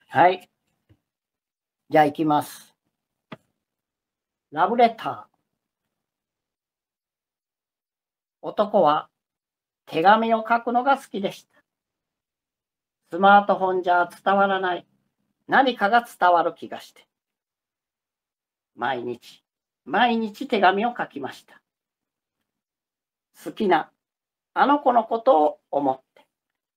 はい。じゃあ行きます。ラブレター。男は手紙を書くのが好きでした。スマートフォンじゃ伝わらない何かが伝わる気がして、毎日、毎日手紙を書きました。好きなあの子のことを思って。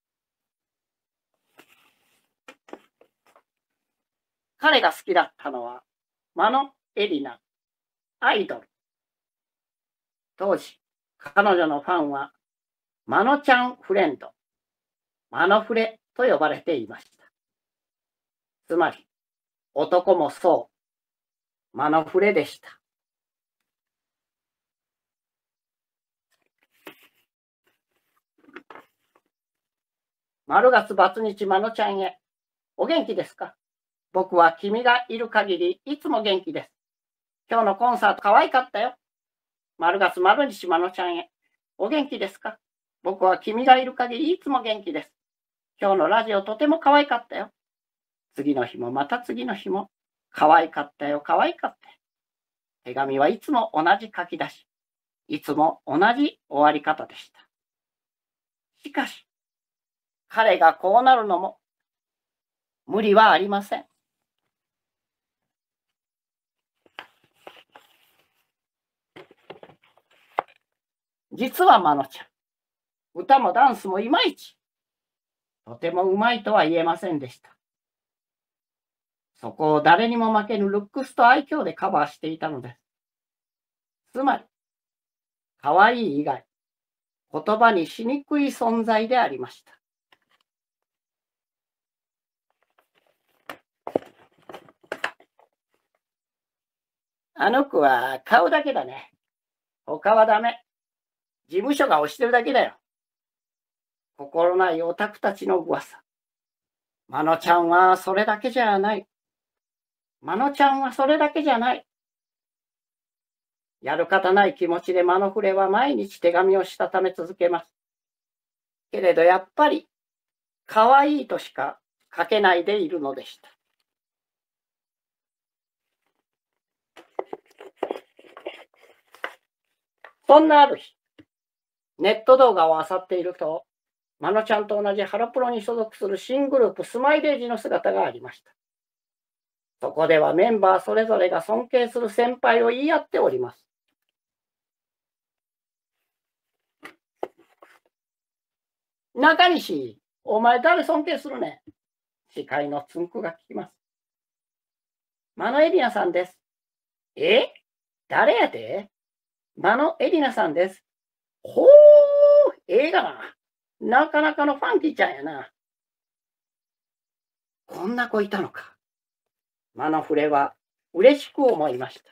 彼が好きだったのは、マノエリナ、アイドル。当時、彼女のファンは、マノちゃんフレンド、マノフレと呼ばれていました。つまり、男もそう、マノフレでした。丸月バツ日マノちゃんへ、お元気ですか？僕は君がいる限りいつも元気です。今日のコンサート可愛かったよ。丸月丸日マノちゃんへ、お元気ですか？僕は君がいる限りいつも元気です。今日のラジオとても可愛かったよ。次の日もまた次の日も、可愛かったよ、可愛かったよ。手紙はいつも同じ書き出し、いつも同じ終わり方でした。しかし、彼がこうなるのも無理はありません。実はマノちゃん、歌もダンスもいまいち、とてもうまいとは言えませんでした。そこを誰にも負けぬルックスと愛嬌でカバーしていたのです。つまり、可愛い以外、言葉にしにくい存在でありました。あの子は顔だけだね。他はダメ。事務所が押してるだけだよ。心ないオタクたちの噂。マノちゃんはそれだけじゃない。マノちゃんはそれだけじゃない。やる方ない気持ちでマノフレは毎日手紙をしたため続けます。けれどやっぱり、可愛いとしか書けないでいるのでした。そんなある日、ネット動画を漁っていると、マノちゃんと同じハロプロに所属する新グループスマイレージの姿がありました。そこではメンバーそれぞれが尊敬する先輩を言い合っております。中西、お前誰尊敬するね？司会のつんくが聞きます。マノエリナさんです。え？誰やで？マノエリナさんです。ほー、ええがな。なかなかのファンキーちゃんやな。こんな子いたのか。マノフレは嬉しく思いました。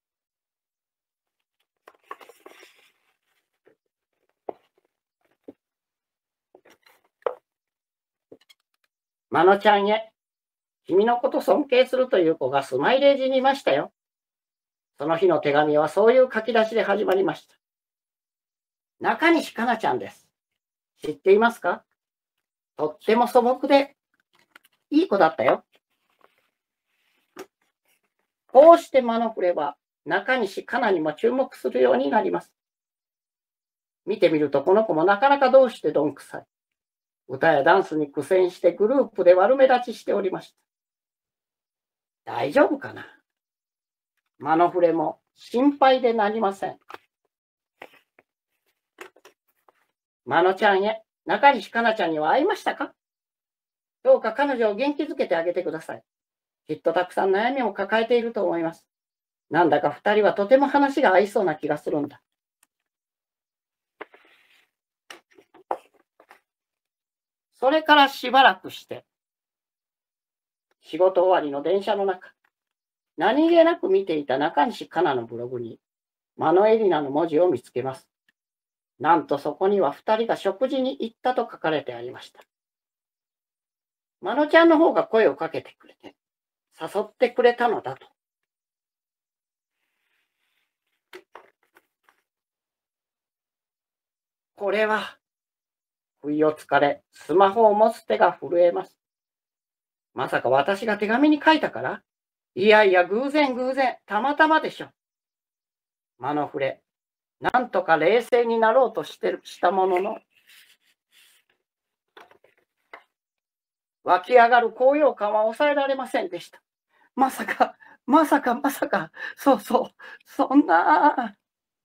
マノちゃんへ、君のこと尊敬するという子がスマイレージにいましたよ。その日の手紙はそういう書き出しで始まりました。中西かなちゃんです。知っていますか？とっても素朴でいい子だったよ。こうしてマノフレは中西かなにも注目するようになります。見てみるとこの子もなかなかどうしてどんくさい。歌やダンスに苦戦してグループで悪目立ちしておりました。大丈夫かな？マノフレも心配でなりません。マノちゃんへ、中西かなちゃんには会いましたか？どうか彼女を元気づけてあげてください。きっとたくさん悩みを抱えていると思います。なんだか二人はとても話が合いそうな気がするんだ。それからしばらくして、仕事終わりの電車の中、何気なく見ていた中西かなのブログに、マノエリナの文字を見つけます。なんとそこには二人が食事に行ったと書かれてありました。マノちゃんの方が声をかけてくれて、誘ってくれたのだと。これは、不意をつかれ、スマホを持つ手が震えます。 まさか私が手紙に書いたから？いやいや、偶然、たまたまでしょ。マノフレ、なんとか冷静になろうとしたものの、湧き上がる高揚感は抑えられませんでした。まさか、そう、そんな。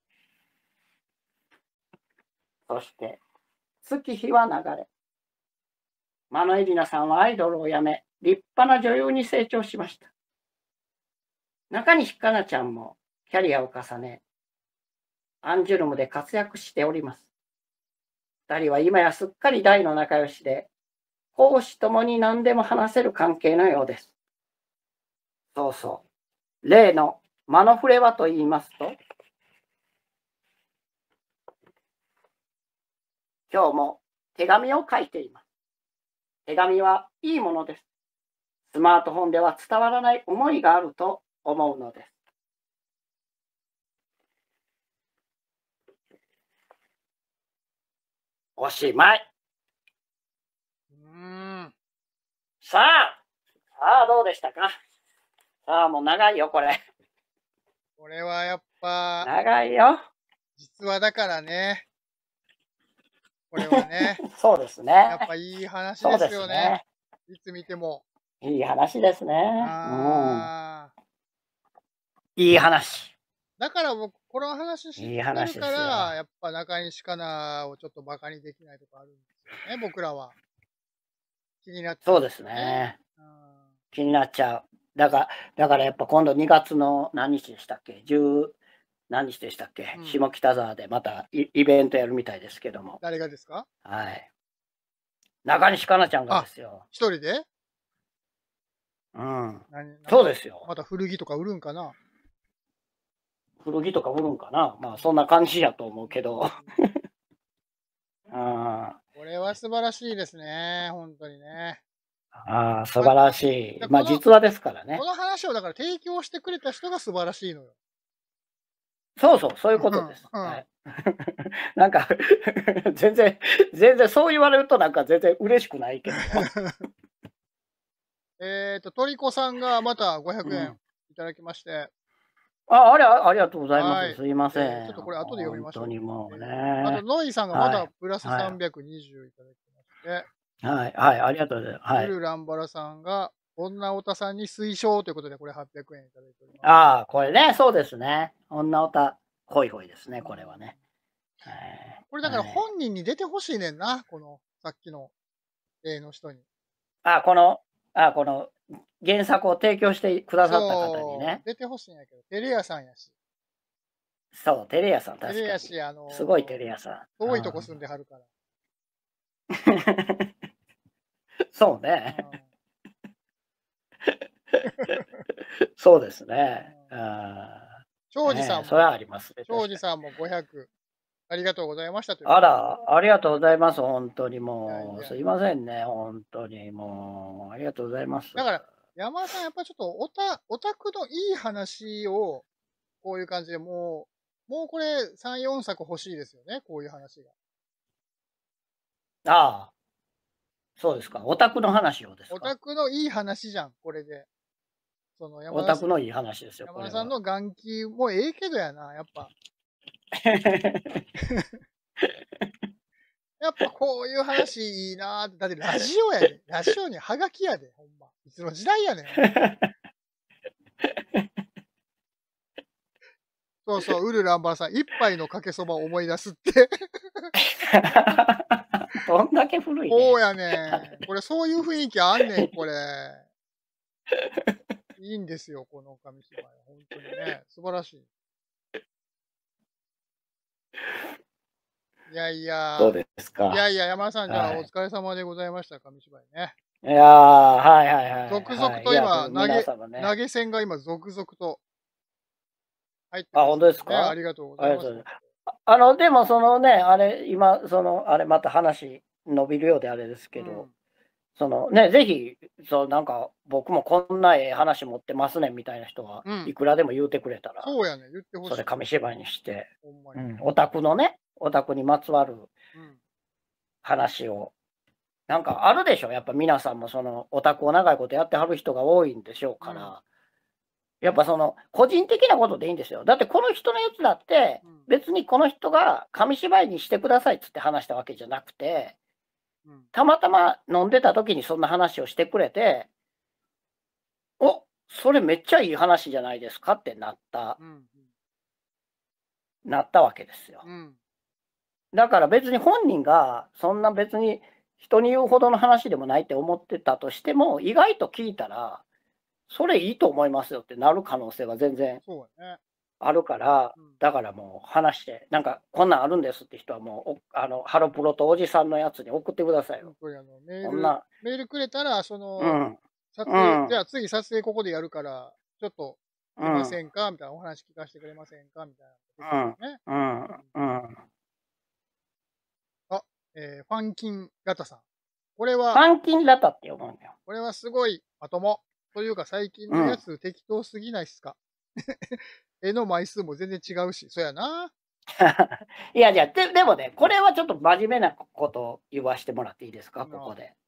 そして、月日は流れ、マノエリナさんはアイドルを辞め、立派な女優に成長しました。中西かなちゃんもキャリアを重ね、アンジュルムで活躍しております。二人は今やすっかり大の仲良しで、公私ともに何でも話せる関係のようです。そうそう。例のマノフレはと言いますと、今日も手紙を書いています。手紙はいいものです。スマートフォンでは伝わらない思いがあると思うのです。おしまい。さあどうでしたか？さあもう長いよ、これ。 これはやっぱ、 長いよ。 実話だからね。これはね。 そうですね。 やっぱいい話そうですよですね。 ね。いつ見ても。 いい話ですね。いい話。 だから僕、この話知ってるから、 いい話ですよ。 やっぱ中西かなをちょっとバカにできないとかあるんですよね、僕らは。気になっちゃう、 そうですね。気になっちゃう。だからやっぱ今度2月の何日でしたっけ？何日でしたっけ？下北沢でまたイベントやるみたいですけども。 誰がですか？ はい。中西かなちゃんがですよ。 一人で？ うん。そうですよ。 また古着とか売るんかな？ 古着とか売るんかな？まあそんな感じやと思うけど。 これは素晴らしいですね。本当にね。 素晴らしい。まあ実話ですからね。 この話をだから提供してくれた人が素晴らしいのよ。 そういうことです。はい。なんか全然そう言われるとなんか全然嬉しくないけど。 トリコさんがまた500円いただきまして。 ありがとうございます。すいません。 ちょっとこれ後で読みましょう。 本当にもうね。 あと、ノイさんがまたプラス320いただきまして。 はい、ありがとうございます。はい。 ウルランバラさんが、女オタさんに推奨ということで、これ800円いただいております。 これね、そうですね。女オタ、ホイホイですね、これはね。 これだから本人に出てほしいねんな、この、さっきの、例の人に。 この原作を提供してくださった方にね。 出てほしいんやけど、テレ屋さんやし。 そう、テレ屋さん、確かに。 テレ屋し、 すごいテレ屋さん。 遠いとこ住んではるから。 そうね。そうですね。 庄司さんも、 それはありますね。 庄司さんも500。ありがとうございましたという。 ありがとうございます。本当にもう、すいませんね。本当にもう、ありがとうございます。 だから、山田さん、やっぱちょっとオタクのいい話を、こういう感じでもうこれ3、4作欲しいですよね。こういう話が。そうですか。オタクの話をですか。 オタクのいい話じゃん、これで。 オタクのいい話ですよ。 山田さんの眼気もええけどやな、やっぱ。やっぱこういう話いいなーって。だってラジオやで。ラジオにハガキやで、ほんま。いつの時代やねん。そう、ウルランバラさん、一杯のかけそばを思い出すって。 どんだけ古いね。そうやねん。これそういう雰囲気あんねん、これ。いいんですよ、この紙芝居。本当にね。素晴らしい。いやいや。 そうですか。 いやいや、山田さん、じゃあお疲れ様でございました、紙芝居ね。 いやー、はい。 続々と今、投げ銭が今、続々と入ってます、ね。 本当ですか？ ありがとうございます。 でもそのね、今、また話伸びるようであれですけど、ぜひ、なんか、僕もこんな話持ってますねみたいな人はいくらでも言うてくれたら、 そうやね、言ってほしい。 それ紙芝居にして、オタクにまつわる話をなんかあるでしょ、やっぱ皆さんもそのオタクを長いことやってはる人が多いんでしょうから、やっぱその個人的なことでいいんですよ。だってこの人のやつだって、別にこの人が紙芝居にしてくださいっつって話したわけじゃなくて、たまたま飲んでた時にそんな話をしてくれて、お、それめっちゃいい話じゃないですかってなったわけですよ。だから別に本人がそんな別に人に言うほどの話でもないって思ってたとしても、意外と聞いたら、それいいと思いますよってなる可能性は全然あるから、だからもう話して、なんかこんなんあるんですって人はもう、ハロプロとおじさんのやつに送ってくださいよ。 メールくれたら、その、撮影、じゃあ次撮影ここでやるから、ちょっと出ませんかみたいな、お話聞かせてくれませんかみたいな。ファンキンラタさん。これは、 ファンキンラタって読むんだよ。 これはすごいまとも。というか最近のやつ適当すぎないっすか。絵の枚数も全然違うし、そやな。 いや、じゃあ、でもね、これはちょっと真面目なことを言わしてもらっていいですか、ここで。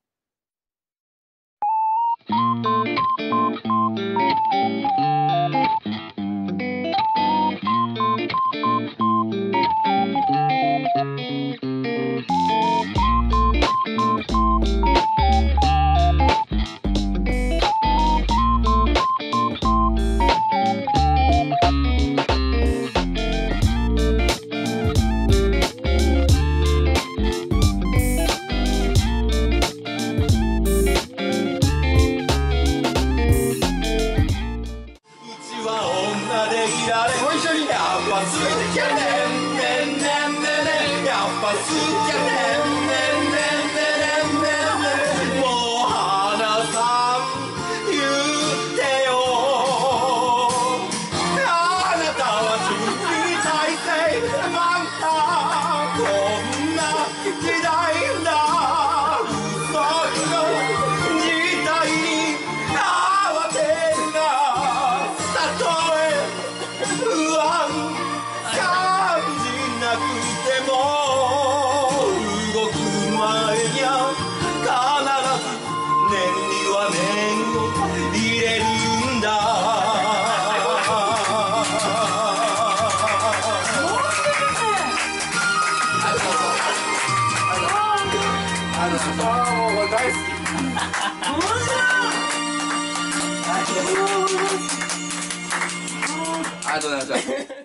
大好き。ありがとうございました。